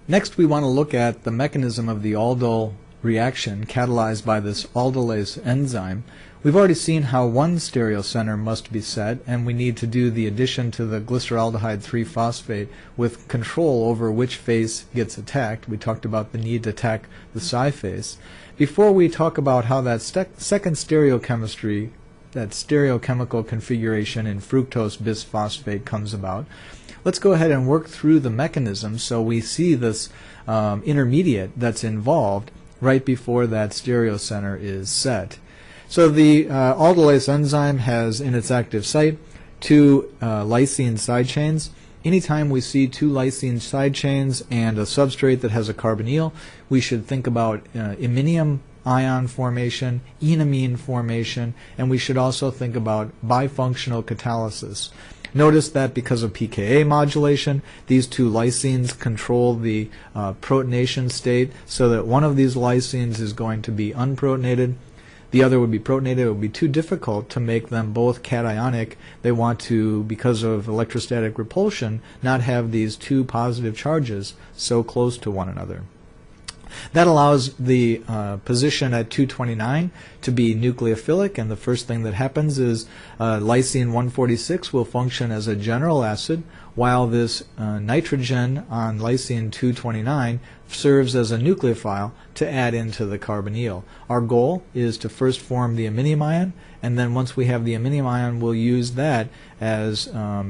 Next, we want to look at the mechanism of the Aldol reaction catalyzed by this aldolase enzyme. We've already seen how one stereocenter must be set, and we need to do the addition to the glyceraldehyde 3-phosphate with control over which phase gets attacked. We talked about the need to attack the psi phase. Before we talk about how that second stereochemistry, that stereochemical configuration in fructose bisphosphate comes about, let's go ahead and work through the mechanism so we see this intermediate that's involved right before that stereocenter is set. So the aldolase enzyme has in its active site two lysine side chains. Anytime we see two lysine side chains and a substrate that has a carbonyl, we should think about iminium ion formation, enamine formation, and we should also think about bifunctional catalysis. Notice that because of pKa modulation, these two lysines control the protonation state, so that one of these lysines is going to be unprotonated, the other would be protonated. It would be too difficult to make them both cationic. They want to, because of electrostatic repulsion, not have these two positive charges so close to one another. That allows the position at 229 to be nucleophilic, and the first thing that happens is lysine 146 will function as a general acid, while this nitrogen on lysine 229 serves as a nucleophile to add into the carbonyl. Our goal is to first form the iminium ion, and then once we have the iminium ion, we'll use that as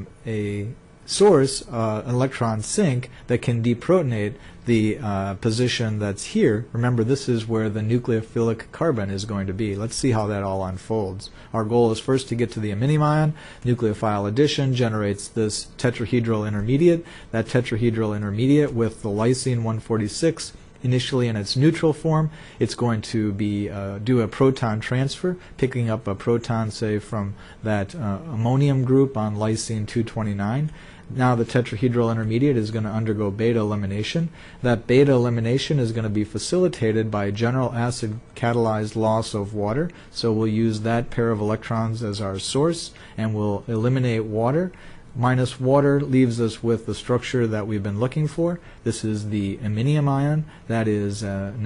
a source, an electron sink that can deprotonate the position that's here. Remember, this is where the nucleophilic carbon is going to be. Let's see how that all unfolds. Our goal is first to get to the iminium ion. Nucleophile addition generates this tetrahedral intermediate. That tetrahedral intermediate with the lysine 146 initially in its neutral form, it's going to be do a proton transfer, picking up a proton, say, from that ammonium group on lysine 229. Now the tetrahedral intermediate is going to undergo beta elimination. That beta elimination is going to be facilitated by general acid catalyzed loss of water. So we'll use that pair of electrons as our source, and we'll eliminate water. Minus water leaves us with the structure that we've been looking for. This is the iminium ion. That is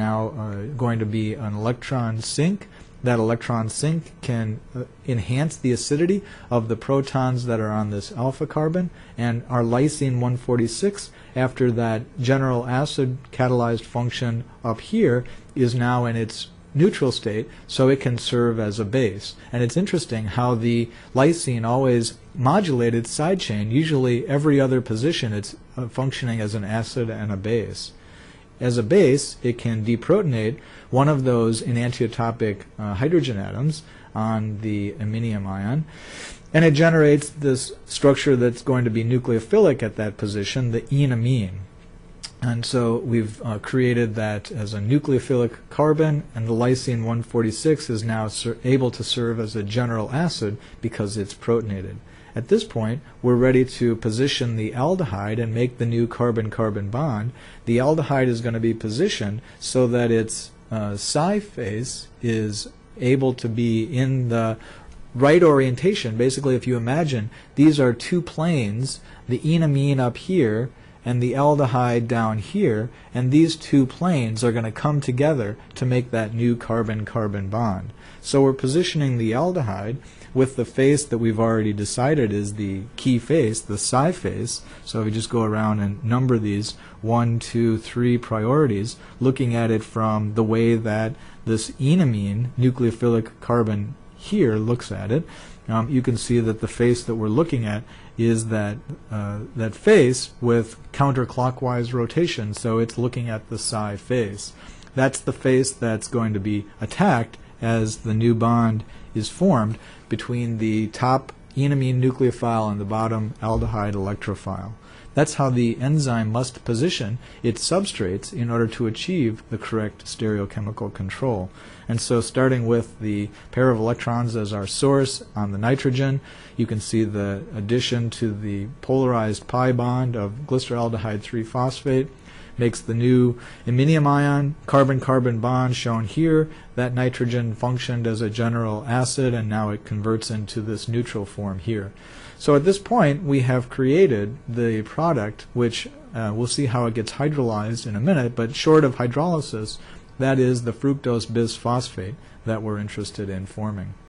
now going to be an electron sink. That electron sink can enhance the acidity of the protons that are on this alpha carbon, and our lysine 146, after that general acid catalyzed function up here, is now in its neutral state, so it can serve as a base. And it's interesting how the lysine always modulated side chain. Usually every other position it's functioning as an acid and a base. As a base, it can deprotonate one of those enantiotopic hydrogen atoms on the iminium ion, and it generates this structure that's going to be nucleophilic at that position, the enamine. And so we've created that as a nucleophilic carbon, and the lysine 146 is now able to serve as a general acid because it's protonated. At this point, we're ready to position the aldehyde and make the new carbon-carbon bond. The aldehyde is going to be positioned so that its psi phase is able to be in the right orientation. Basically, if you imagine, these are two planes, the enamine up here and the aldehyde down here, and these two planes are going to come together to make that new carbon-carbon bond. So we're positioning the aldehyde with the face that we've already decided is the key face, the psi face. So if we just go around and number these 1, 2, 3 priorities, looking at it from the way that this enamine nucleophilic carbon here looks at it, you can see that the face that we're looking at is that face with counterclockwise rotation, so it's looking at the psi face. That's the face that's going to be attacked as the new bond is formed between the top enamine nucleophile and the bottom aldehyde electrophile. That's how the enzyme must position its substrates in order to achieve the correct stereochemical control. And so starting with the pair of electrons as our source on the nitrogen, you can see the addition to the polarized pi bond of glyceraldehyde 3-phosphate makes the new iminium ion carbon-carbon bond shown here. That nitrogen functioned as a general acid, and now it converts into this neutral form here. So at this point, we have created the product which We'll see how it gets hydrolyzed in a minute, but short of hydrolysis, that is the fructose bisphosphate that we're interested in forming.